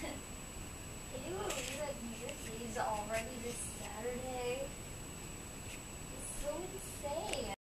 Can you believe that New Year's Eve is already this Saturday? It's so insane.